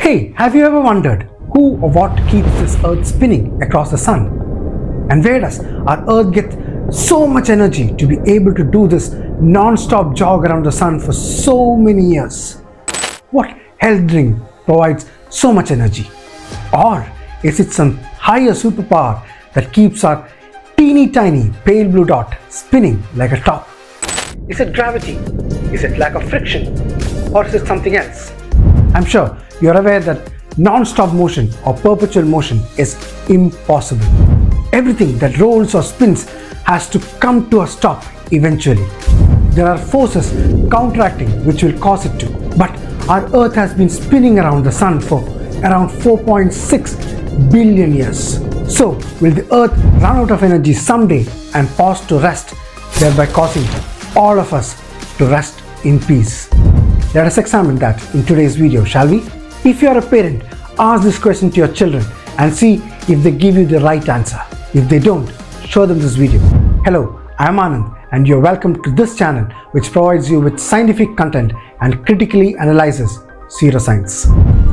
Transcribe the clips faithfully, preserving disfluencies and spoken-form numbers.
Hey, have you ever wondered who or what keeps this earth spinning across the sun? And where does our earth get so much energy to be able to do this non-stop jog around the sun for so many years? What health drink provides so much energy? Or is it some higher superpower that keeps our teeny tiny pale blue dot spinning like a top? Is it gravity? Is it lack of friction? Or is it something else? I'm sure you're aware that non-stop motion or perpetual motion is impossible. Everything that rolls or spins has to come to a stop eventually. There are forces counteracting which will cause it to. But our earth has been spinning around the sun for around four point six billion years. So will the earth run out of energy someday and pause to rest, thereby causing all of us to rest in peace? Let us examine that in today's video, shall we? If you are a parent, ask this question to your children and see if they give you the right answer. If they don't, show them this video. Hello, I am Anand and you're welcome to this channel which provides you with scientific content and critically analyzes pseudoscience.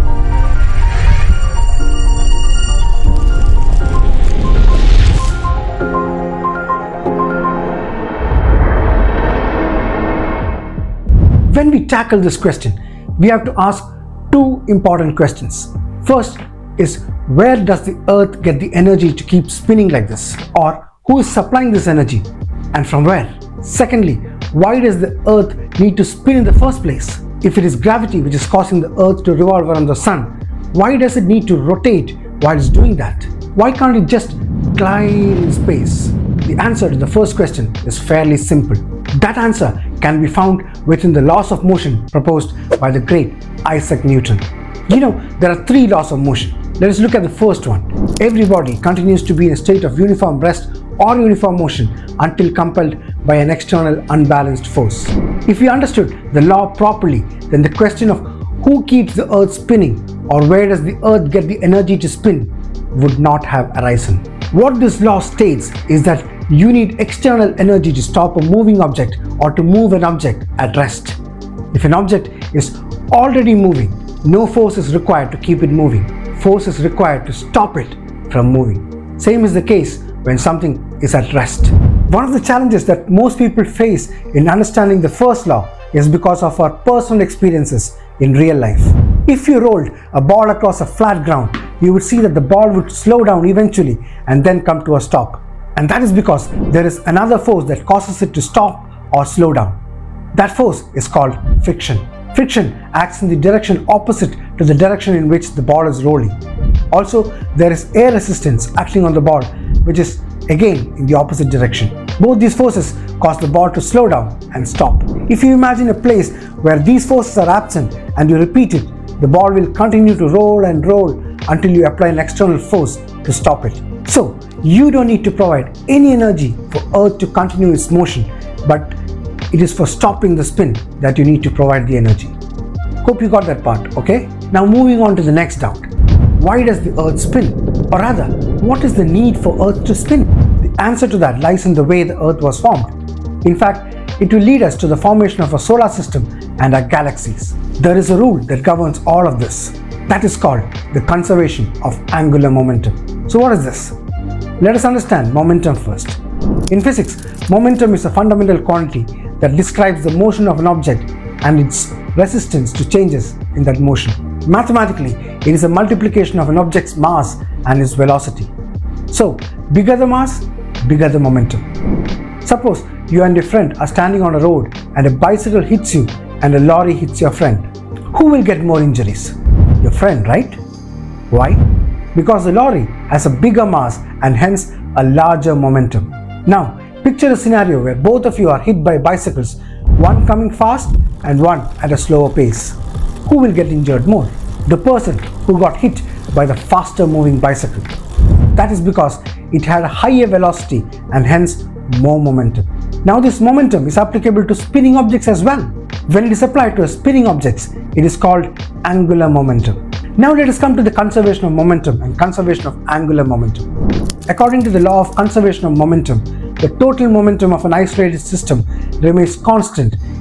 When we tackle this question, we have to ask two important questions. First is, where does the earth get the energy to keep spinning like this? Or who is supplying this energy and from where? Secondly, why does the earth need to spin in the first place? If it is gravity which is causing the earth to revolve around the sun, why does it need to rotate while it's doing that? Why can't it just glide in space? The answer to the first question is fairly simple. That answer can be found within the laws of motion proposed by the great Isaac Newton. You know, there are three laws of motion. Let us look at the first one. Every body continues to be in a state of uniform rest or uniform motion until compelled by an external unbalanced force. If we understood the law properly, then the question of who keeps the earth spinning or where does the earth get the energy to spin would not have arisen. What this law states is that you need external energy to stop a moving object or to move an object at rest. If an object is already moving, no force is required to keep it moving. Force is required to stop it from moving. Same is the case when something is at rest. One of the challenges that most people face in understanding the first law is because of our personal experiences in real life. If you rolled a ball across a flat ground, you would see that the ball would slow down eventually and then come to a stop. And that is because there is another force that causes it to stop or slow down. That force is called friction. Friction acts in the direction opposite to the direction in which the ball is rolling. Also, there is air resistance acting on the ball, which is again in the opposite direction. Both these forces cause the ball to slow down and stop. If you imagine a place where these forces are absent and you repeat it, the ball will continue to roll and roll until you apply an external force to stop it. So, you don't need to provide any energy for Earth to continue its motion, but it is for stopping the spin that you need to provide the energy. Hope you got that part, okay? Now moving on to the next doubt. Why does the Earth spin? Or rather, what is the need for Earth to spin? The answer to that lies in the way the Earth was formed. In fact, it will lead us to the formation of a solar system and our galaxies. There is a rule that governs all of this. That is called the conservation of angular momentum. So what is this? Let us understand momentum first. In physics, momentum is a fundamental quantity that describes the motion of an object and its resistance to changes in that motion. Mathematically, it is a multiplication of an object's mass and its velocity. So, bigger the mass, bigger the momentum. Suppose you and your friend are standing on a road and a bicycle hits you and a lorry hits your friend. Who will get more injuries? Your friend, right? Why? Because the lorry has a bigger mass and hence a larger momentum. Now, picture a scenario where both of you are hit by bicycles, one coming fast and one at a slower pace. Who will get injured more? The person who got hit by the faster moving bicycle. That is because it had a higher velocity and hence more momentum. Now this momentum is applicable to spinning objects as well. When it is applied to spinning objects, it is called angular momentum. Now let us come to the conservation of momentum and conservation of angular momentum. According to the law of conservation of momentum, the total momentum of an isolated system remains constant if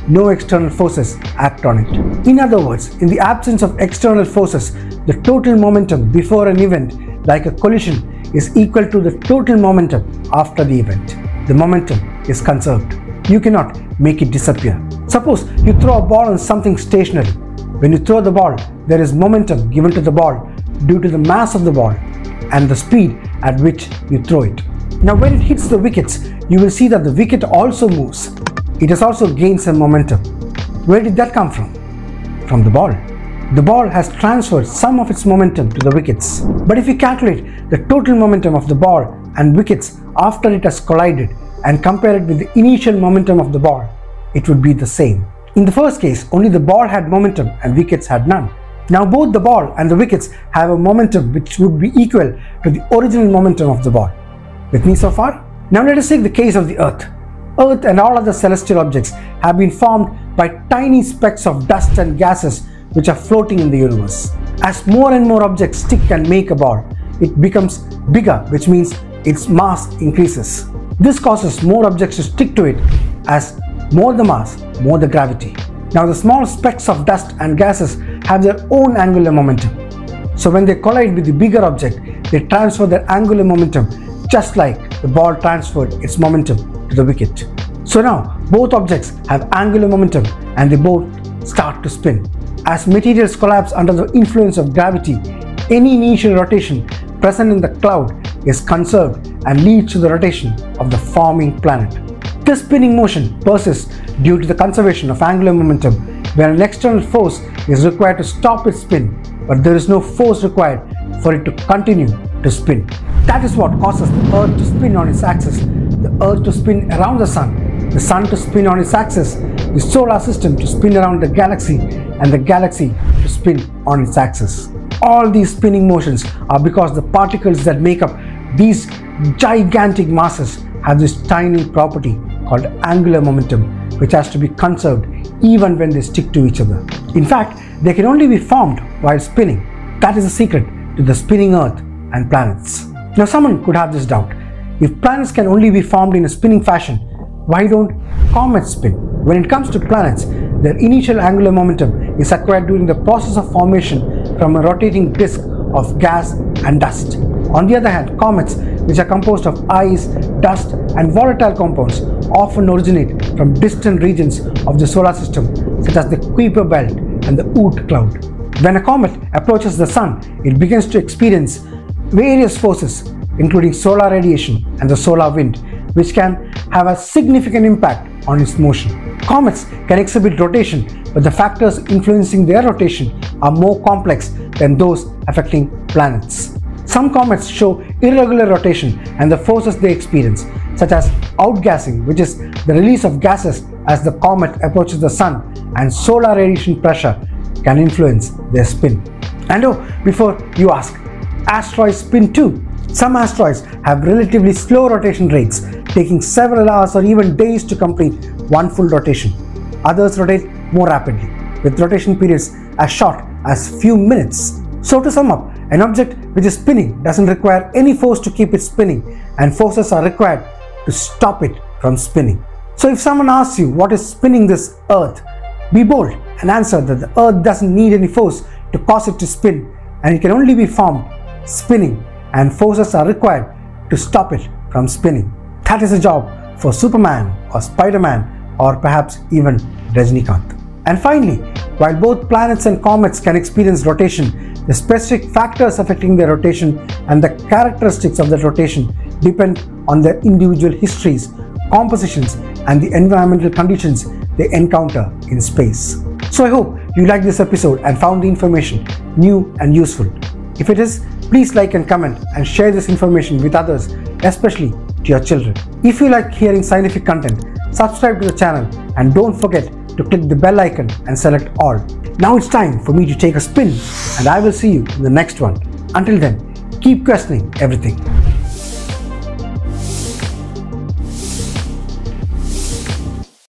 no external forces act on it. In other words, in the absence of external forces, the total momentum before an event, like a collision, is equal to the total momentum after the event. The momentum is conserved. You cannot make it disappear. Suppose you throw a ball on something stationary. When you throw the ball, there is momentum given to the ball due to the mass of the ball and the speed at which you throw it. Now when it hits the wickets, you will see that the wicket also moves. It has also gained some momentum. Where did that come from? From the ball. The ball has transferred some of its momentum to the wickets. But if you calculate the total momentum of the ball and wickets after it has collided and compare it with the initial momentum of the ball, it would be the same. In the first case, only the ball had momentum and wickets had none. Now both the ball and the wickets have a momentum which would be equal to the original momentum of the ball. With me so far? Now let us take the case of the Earth. Earth and all other celestial objects have been formed by tiny specks of dust and gases which are floating in the universe. As more and more objects stick and make a ball, it becomes bigger, which means its mass increases. This causes more objects to stick to it. As more the mass, more the gravity. Now the small specks of dust and gases have their own angular momentum. So when they collide with the bigger object, they transfer their angular momentum just like the ball transferred its momentum to the wicket. So now both objects have angular momentum and they both start to spin. As materials collapse under the influence of gravity, any initial rotation present in the cloud is conserved and leads to the rotation of the forming planet. This spinning motion persists due to the conservation of angular momentum, where an external force is required to stop its spin, but there is no force required for it to continue to spin. That is what causes the Earth to spin on its axis, the Earth to spin around the Sun, the Sun to spin on its axis, the solar system to spin around the galaxy, and the galaxy to spin on its axis. All these spinning motions are because the particles that make up these gigantic masses have this tiny property called angular momentum, which has to be conserved even when they stick to each other. In fact, they can only be formed while spinning. That is the secret to the spinning Earth and planets. Now someone could have this doubt. If planets can only be formed in a spinning fashion, why don't comets spin? When it comes to planets, their initial angular momentum is acquired during the process of formation from a rotating disk of gas and dust. On the other hand, comets, which are composed of ice, dust and volatile compounds, often originate from distant regions of the solar system, such as the Kuiper belt and the Oort cloud. When a comet approaches the Sun, it begins to experience various forces, including solar radiation and the solar wind, which can have a significant impact on its motion. Comets can exhibit rotation, but the factors influencing their rotation are more complex than those affecting planets. Some comets show irregular rotation and the forces they experience, such as outgassing, which is the release of gases as the comet approaches the Sun, and solar radiation pressure can influence their spin. And oh, before you ask, asteroids spin too. Some asteroids have relatively slow rotation rates, taking several hours or even days to complete one full rotation. Others rotate more rapidly, with rotation periods as short as few minutes. So to sum up, an object which is spinning doesn't require any force to keep it spinning, and forces are required to stop it from spinning. So if someone asks you what is spinning this Earth, be bold and answer that the Earth doesn't need any force to cause it to spin, and it can only be formed spinning, and forces are required to stop it from spinning. That is a job for Superman or Spider-Man or perhaps even Rajinikanth. And finally, while both planets and comets can experience rotation, the specific factors affecting their rotation and the characteristics of that rotation depend on their individual histories, compositions, and the environmental conditions they encounter in space. So I hope you liked this episode and found the information new and useful. If it is, please like and comment and share this information with others, especially to your children. If you like hearing scientific content, subscribe to the channel and don't forget to click the bell icon and select all. Now it's time for me to take a spin, and I will see you in the next one. Until then, keep questioning everything.